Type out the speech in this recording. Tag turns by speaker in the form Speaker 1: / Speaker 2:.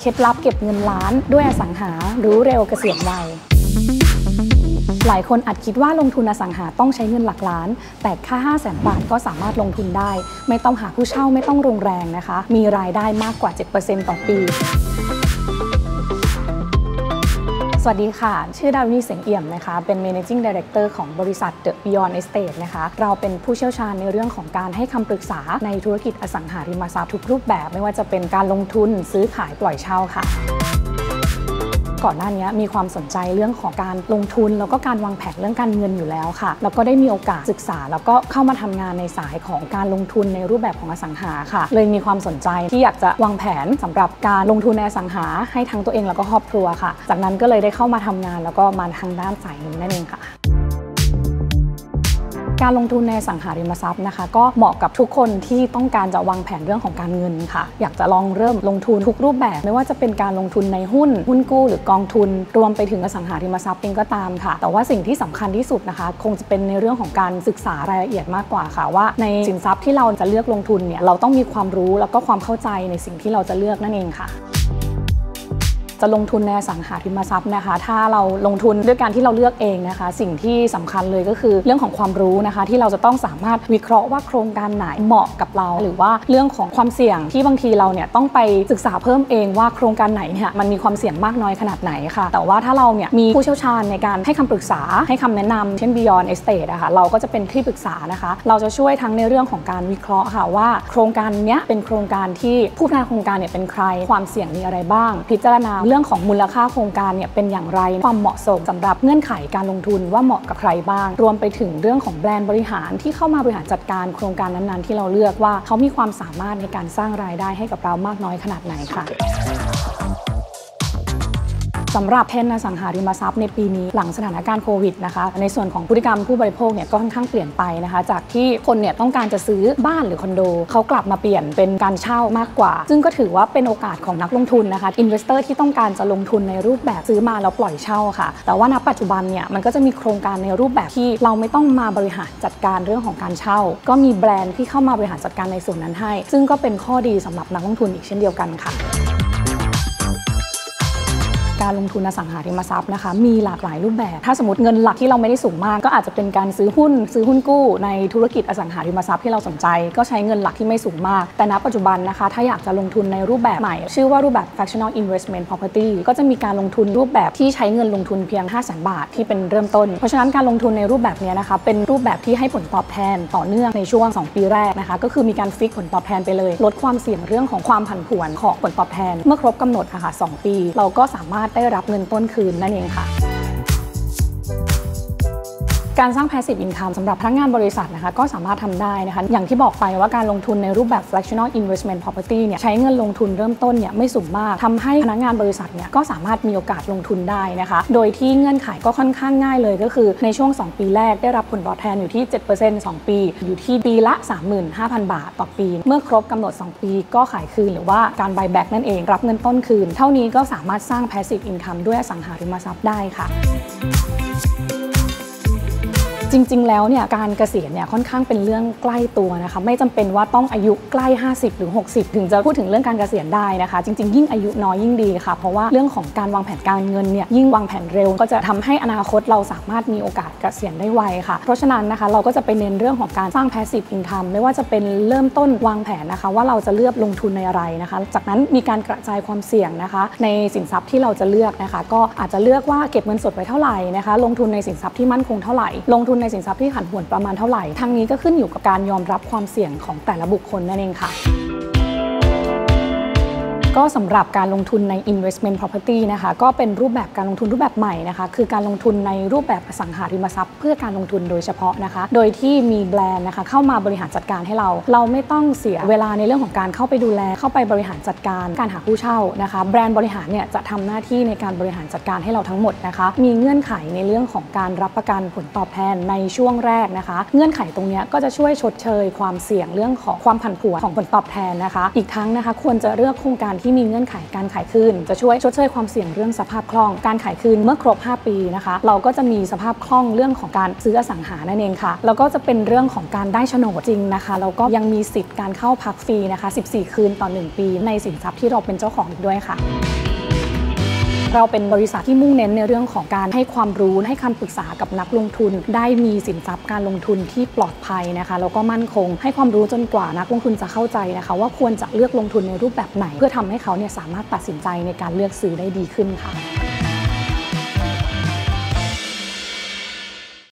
Speaker 1: เคล็ดลับเก็บเงินล้านด้วยอสังหารู้เร็วเกษียณไวหลายคนอาจคิดว่าลงทุนอสังหาต้องใช้เงินหลักล้านแต่ค่า 500,000 บาทก็สามารถลงทุนได้ไม่ต้องหาผู้เช่าไม่ต้องลงแรงนะคะมีรายได้มากกว่า 7% ต่อปีสวัสดีค่ะชื่อดาวินีเสียงเอี่ยมนะคะเป็น Managing Director ของบริษัท The Beyond Estate นะคะเราเป็นผู้เชี่ยวชาญในเรื่องของการให้คำปรึกษาในธุรกิจอสังหาริมทรัพย์ทุกรูปแบบไม่ว่าจะเป็นการลงทุนซื้อขายปล่อยเช่าค่ะก่อนหน้านี้มีความสนใจเรื่องของการลงทุนแล้วก็การวางแผนเรื่องการเงินอยู่แล้วค่ะแล้วก็ได้มีโอกาสศึกษาแล้วก็เข้ามาทำงานในสายของการลงทุนในรูปแบบของอสังหาค่ะเลยมีความสนใจที่อยากจะวางแผนสำหรับการลงทุนในอสังหาให้ทั้งตัวเองแล้วก็ครอบครัวค่ะจากนั้นก็เลยได้เข้ามาทำงานแล้วก็มาทางด้านสายนี้นั่นเองค่ะการลงทุนในอสังหาริมทรัพย์นะคะก็เหมาะกับทุกคนที่ต้องการจะวางแผนเรื่องของการเงินค่ะอยากจะลองเริ่มลงทุนทุกรูปแบบไม่ว่าจะเป็นการลงทุนในหุ้นกู้หรือกองทุนรวมไปถึงอสังหาริมทรัพย์เองก็ตามค่ะแต่ว่าสิ่งที่สำคัญที่สุดนะคะคงจะเป็นในเรื่องของการศึกษารายละเอียดมากกว่าค่ะว่าในสินทรัพย์ที่เราจะเลือกลงทุนเนี่ยเราต้องมีความรู้แล้วก็ความเข้าใจในสิ่งที่เราจะเลือกนั่นเองค่ะจะลงทุนในอสังหาริมทรัพย์นะคะถ้าเราลงทุนด้วยการที่เราเลือกเองนะคะสิ่งที่สำคัญเลยก็คือเรื่องของความรู้นะคะที่เราจะต้องสามารถวิเคราะห์ว่าโครงการไหนเหมาะกับเราหรือว่าเรื่องของความเสี่ยงที่บางทีเราเนี่ยต้องไปศึกษาเพิ่มเองว่าโครงการไหนเนี่ยมันมีความเสี่ยงมากน้อยขนาดไหนค่ะแต่ว่าถ้าเราเนี่ยมีผู้เชี่ยวชาญในการให้คำปรึกษาให้คำแนะนำเช่น Beyond Estate นะคะเราก็จะเป็นที่ปรึกษานะคะเราจะช่วยทั้งในเรื่องของการวิเคราะห์ค่ะว่าโครงการนี้เป็นโครงการที่ผู้พัฒนาโครงการเนี่ยเป็นใครความเสี่ยงมีอะไรบ้างพิจารณาเรื่องของมูลค่าโครงการเนี่ยเป็นอย่างไรความเหมาะสมสำหรับเงื่อนไขการลงทุนว่าเหมาะกับใครบ้างรวมไปถึงเรื่องของแบรนด์บริหารที่เข้ามาบริหารจัดการโครงการนั้นๆที่เราเลือกว่าเขามีความสามารถในการสร้างรายได้ให้กับเรามากน้อยขนาดไหนค่ะสำหรับเทรนด์อสังหาริมทรัพย์ในปีนี้หลังสถานการณ์โควิดนะคะในส่วนของพฤติกรรมผู้บริโภคเนี่ยก็ค่อนข้างเปลี่ยนไปนะคะจากที่คนเนี่ยต้องการจะซื้อบ้านหรือคอนโดเขากลับมาเปลี่ยนเป็นการเช่ามากกว่าซึ่งก็ถือว่าเป็นโอกาสของนักลงทุนนะคะอินเวสเตอร์ที่ต้องการจะลงทุนในรูปแบบซื้อมาแล้วปล่อยเช่าค่ะแต่ว่าณปัจจุบันเนี่ยมันก็จะมีโครงการในรูปแบบที่เราไม่ต้องมาบริหารจัดการเรื่องของการเช่าก็มีแบรนด์ที่เข้ามาบริหารจัดการในส่วนนั้นให้ซึ่งก็เป็นข้อดีสำหรับนักลงทุนอีกเช่นเดียวกันค่ะการลงทุนอสังหาริมทรัพย์นะคะมีหลากหลายรูปแบบถ้าสมมติเงินหลักที่เราไม่ได้สูงมากก็อาจจะเป็นการซื้อหุ้นกู้ในธุรกิจอสังหาริมทรัพย์ที่เราสนใจก็ใช้เงินหลักที่ไม่สูงมากแต่ณปัจจุบันนะคะถ้าอยากจะลงทุนในรูปแบบใหม่ชื่อว่ารูปแบบ fractional investment property ก็จะมีการลงทุนรูปแบบที่ใช้เงินลงทุนเพียง 500,000 บาทที่เป็นเริ่มต้นเพราะฉะนั้นการลงทุนในรูปแบบนี้นะคะเป็นรูปแบบที่ให้ผลตอบแทนต่อเนื่องในช่วง2ปีแรกนะคะก็คือมีการฟิกผลตอบแทนไปเลยลดความเสี่ยงเรื่องของความผันผวนของผลตอบแทนเมื่อครบกำหนดค่ะ2 ปีเราก็สามารถได้รับเงินต้นคืนนั่นเองค่ะการสร้าง passive income สำหรับพนักงานบริษัทนะคะก็สามารถทำได้นะคะอย่างที่บอกไปว่าการลงทุนในรูปแบบ fractional investment property เนี่ยใช้เงินลงทุนเริ่มต้นเนี่ยไม่สูงมากทำให้พนักงานบริษัทเนี่ยก็สามารถมีโอกาสลงทุนได้นะคะโดยที่เงื่อนไขก็ค่อนข้างง่ายเลยก็คือในช่วง2ปีแรกได้รับผลตอบแทนอยู่ที่ 7% 2 ปีอยู่ที่ปีละ 35,000 บาทต่อปีเมื่อครบกำหนด2ปีก็ขายคืนหรือว่าการ buy back นั่นเองรับเงินต้นคืนเท่านี้ก็สามารถสร้าง passive income ด้วยอสังหาริมทรัพย์ได้ค่ะจริงๆแล้วเนี่ยการเกษียณเนี่ยค่อนข้างเป็นเรื่องใกล้ตัวนะคะไม่จำเป็นว่าต้องอายุใกล้50หรือ60ถึงจะพูดถึงเรื่องการเกษียณได้นะคะจริงๆยิ่งอายุน้อยยิ่งดีค่ะเพราะว่าเรื่องของการวางแผนการเงินเนี่ยยิ่งวางแผนเร็วก็จะทำให้อนาคตเราสามารถมีโอกาสเกษียณได้ไวค่ะเพราะฉะนั้นนะคะเราก็จะไปเน้นเรื่องของการสร้าง passive income ไม่ว่าจะเป็นเริ่มต้นวางแผนนะคะว่าเราจะเลือกลงทุนในอะไรนะคะจากนั้นมีการกระจายความเสี่ยงนะคะในสินทรัพย์ที่เราจะเลือกนะคะก็อาจจะเลือกว่าเก็บเงินสดไว้เท่าไหร่นะคะลงทุนในสินทรัพย์ที่มั่นคงเท่าไหร่ลงทุนในสินทรัพย์ที่ผันผวนประมาณเท่าไหร่ทั้งนี้ก็ขึ้นอยู่กับการยอมรับความเสี่ยงของแต่ละบุคคลนั่นเองค่ะก็สำหรับการลงทุนใน investment property นะคะก็เป็นรูปแบบการลงทุนรูปแบบใหม่นะคะคือการลงทุนในรูปแบบอสังหาริมทรัพย์เพื่อการลงทุนโดยเฉพาะนะคะโดยที่มีแบรนด์นะคะเข้ามาบริหารจัดการให้เราไม่ต้องเสียเวลาในเรื่องของการเข้าไปดูแลเข้าไปบริหารจัดการการหาผู้เช่านะคะแบรนด์บริหารเนี่ยจะทำหน้าที่ในการบริหารจัดการให้เราทั้งหมดนะคะมีเงื่อนไขในเรื่องของการรับประกันผลตอบแทนในช่วงแรกนะคะเงื่อนไขตรงนี้ก็จะช่วยชดเชยความเสี่ยงเรื่องของความผันผวนของผลตอบแทนนะคะอีกทั้งนะคะควรจะเลือกโครงการที่มีเงื่อนไขการขายคืนจะช่วยชดเชยความเสี่ยงเรื่องสภาพคล่องการขายคืนเมื่อครบ5 ปีนะคะเราก็จะมีสภาพคล่องเรื่องของการซื้ออสังหานั่นเองค่ะแล้วก็จะเป็นเรื่องของการได้โฉนดจริงนะคะแล้วก็ยังมีสิทธิ์การเข้าพักฟรีนะคะ14 คืนต่อ1 ปีในสินทรัพย์ที่เราเป็นเจ้าของอีกด้วยค่ะเราเป็นบริษัทที่มุ่งเน้นในเรื่องของการให้ความรู้ให้คำปรึกษากับนักลงทุนได้มีสินทรัพย์การลงทุนที่ปลอดภัยนะคะแล้วก็มั่นคงให้ความรู้จนกว่านักลงทุนจะเข้าใจนะคะว่าควรจะเลือกลงทุนในรูปแบบไหนเพื่อทำให้เขาสามารถตัดสินใจในการเลือกซื้อได้ดีขึ้นค่ะ